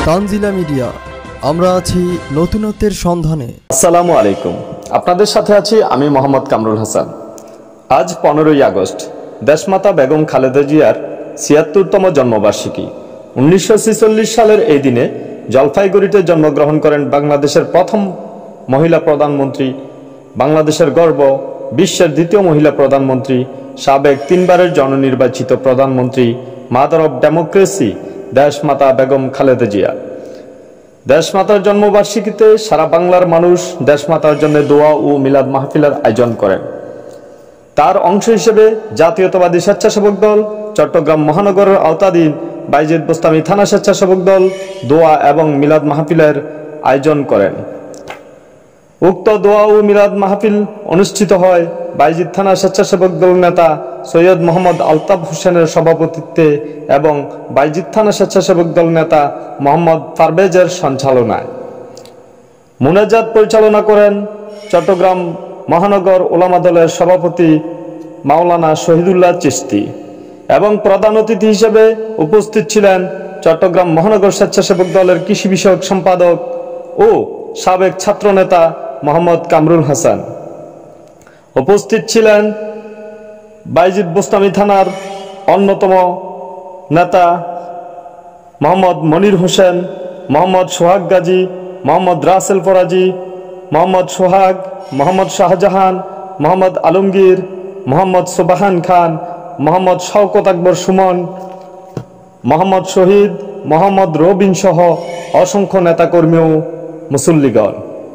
Tanzila media, আমরা আছি নতুনত্বের সন্ধানে। আসসালামু আলাইকুম, আপনাদের সাথে আছি আমি মোহাম্মদ কামরুল হাসান। আজ 15ই আগস্ট দেশমাতা বেগম খালেদা জিয়ার ৭৬তম জন্মবার্ষিকী। ১৯৪৬ সালের এই দিনে জলপাইগুড়িতে জন্মগ্রহণ করেন বাংলাদেশের প্রথম মহিলা প্রধানমন্ত্রী, বাংলাদেশের গর্ব, বিশ্বের দ্বিতীয় মহিলা প্রধানমন্ত্রী, সাবেক 3বারের জননির্বাচিত প্রধানমন্ত্রী, মাদার অব ডেমোক্রেসি দেশমাতা বেগম খালেদা জিয়া। দেশমাতার জন্মবার্ষিকীতে সারা বাংলার মানুষ দেশমাতার জন্য দোয়া ও মিলাদ মাহফিলের আয়োজন করেন। তার অংশ হিসেবে জাতীয়তাবাদী স্বেচ্ছাসেবক দল, চট্টগ্রাম মহানগরের আওতাধীন বাইজিদ বোস্তামি থানা স্বেচ্ছাসেবক দল দোয়া এবং মিলাদ মাহফিলের আয়োজন করেন। উক্ত দোয়া ও মিলাদ মাহফিল অনুষ্ঠিত হয় বাইজিদ থানা স্বেচ্ছাসেবক দল নেতা সৈয়দ মোহাম্মদ আলতাফ হোসেনের সভাপতিত্বে এবং বাইজিদ থানা স্বেচ্ছাসেবক দল নেতা মোহাম্মদ পারভেজের সঞ্চালনায়। মুনাজাত পরিচালনা করেন চট্টগ্রাম মহানগর ওলামা দলের সভাপতি মাওলানা শহীদুল্লাহ চিশতি এবং প্রধান অতিথি হিসেবে উপস্থিত ছিলেন চট্টগ্রাম মহানগর স্বেচ্ছাসেবক দলের কৃষি বিষয়ক সম্পাদক ও সাবেক ছাত্রনেতা মোহাম্মদ কামরুল হাসান। উপস্থিত ছিলেন বাইজিদ বোস্তামি থানার অন্যতম নেতা মোহাম্মদ মনির হোসেন, মোহাম্মদ সোহাগ গাজী, মোহাম্মদ রাসেল ফরাজি, মোহাম্মদ সোহাগ, মোহাম্মদ শাহজাহান, মোহাম্মদ আলমগীর, মোহাম্মদ সুবাহান খান, মোহাম্মদ শওকত আকবর সুমন, মোহাম্মদ শহীদ, মোহাম্মদ রবিন সহ অসংখ্য নেতাকর্মী ও মুসল্লিগণ।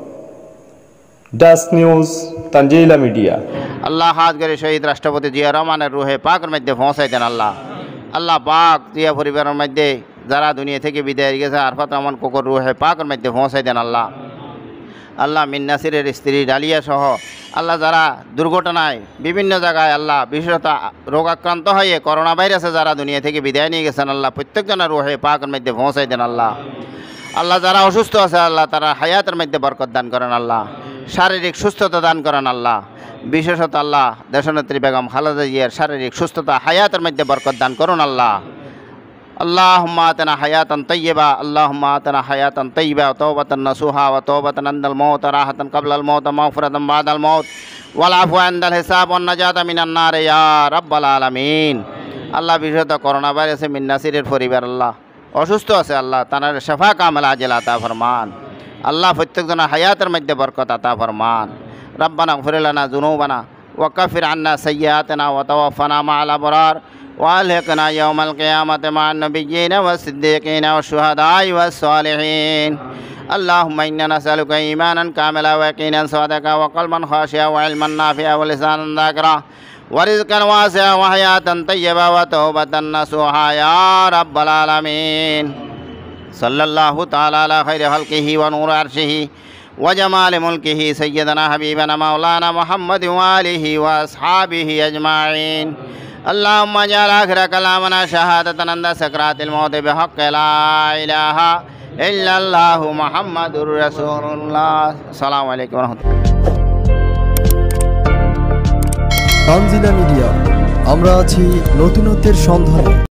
Desk news, Tanzila media. Allah হাত করে শহীদ রাষ্ট্রপতি জিয়া রহমানের রুহে পাকের মধ্যে পৌঁছাই দেন। আল্লাহ পাক জিয়া পরিবারের মধ্যে যারা দুনিয়া থেকে বিদায় গেছে আরফাত রহমান কোকর রুহে পাকের মধ্যে পৌঁছাই দেন। আল্লাহ মিন নাসিরের স্ত্রী ডালিয়া সহ আল্লাহ যারা দুর্ঘটনায় বিভিন্ন জায়গায় আল্লাহ বিশেষত রোগাক্রান্ত হয়ে করোনা ভাইরাসে যারা দুনিয়া থেকে বিদায় নিয়ে গেছেন আল্লাহ প্রত্যেকজনের রুহে পাকের মধ্যে পৌঁছাই দেন। আল্লাহ যারা অসুস্থ আছে আল্লাহ তারা হায়াতের মধ্যে বরকত দান করেন। শারীরিক সুস্থতা দান করেন। বিশেষত আল্লাহ দেশনেত্রী বেগম খালেদা জিয়ার শারীরিক সুস্থতা হায়াতের মধ্যে বরকত দান করুন। আল্লাহুম্মা আতিনা হায়াতান তাইয়্যিবা, আল্লাহুম্মা আতিনা হায়াতান তাইয়্যিবা ওয়া তাওবাতান নাসুহা ওয়া তাওবাতান ইনদাল মাউত ওয়া রাহাতান ক্বাবলাল মাউত ওয়া মাগফিরাতান বাদাল মাউত ওয়াল আফওয়া ইনদাল হিসাব ওয়ান নাজাতা মিনান নার ইয়া রাব্বাল আলামিন। আল্লাহ বিশেষত করোনা ভাইরাসে মিন নাসিরের পরিবার আল্লাহ অসুস্থ আছে আল্লাহ তানার শিফা কামিল আজিল আতা ফরমান। আল্লাহ প্রত্যেকজনের হায়াতের মধ্যে বরকত আতা ফরমান। রব্বানা গফির লানা যুনুবানা ওয়া কাফির আন্না সাইয়্যাতিনা ওয়া তাওয়াফানা মা'আল আবরার ওয়া আলহিকনা ইয়াওমাল কিয়ামাতি মা'আন নাবিয়্যিনা ওয়াস সিদ্দীকিনা ওয়াশ শুহাদা'i ওয়াস সালিহিন। আল্লাহুম্মা ইন্না নাসআলুকা ঈমানান কামিলা ওয়া ইয়াকিনান সাদিকা ওয়া কলবান খাশিয়া ওয়া ইলমান নাফি'a ওয়া লিসানান যাকিরা ওয়া রিজকান ওয়াসি'a ওয়া হায়াতান তাইয়্যিবা ওয়া তাওবাতান নাসুহা ইয়া রাব্বাল আলামিন। সাল্লাল্লাহু তাআলা আলা খাইরি খালকিহি ওয়া নূরি আরশিহি ওয়া জামালি মুলকিহি সাইয়্যিদানা হাবিবানা মাওলানা মুহাম্মাদিন ওয়া আলিহি ওয়া আসহাবিহি আজমাইন। আল্লাহুম্মা জাল আখিরা কালামানা শাহাদাতান ইনদা সাকরাতিল মাউত বিহাক্কি লা ইলাহা ইল্লাল্লাহু মুহাম্মাদুর রাসূলুল্লাহ। আসসালামু আলাইকুম ওয়া রাহমাতুল্লাহ। তানজিলা মিডিয়া, আমরা আছি নতুনত্বের সন্ধানে।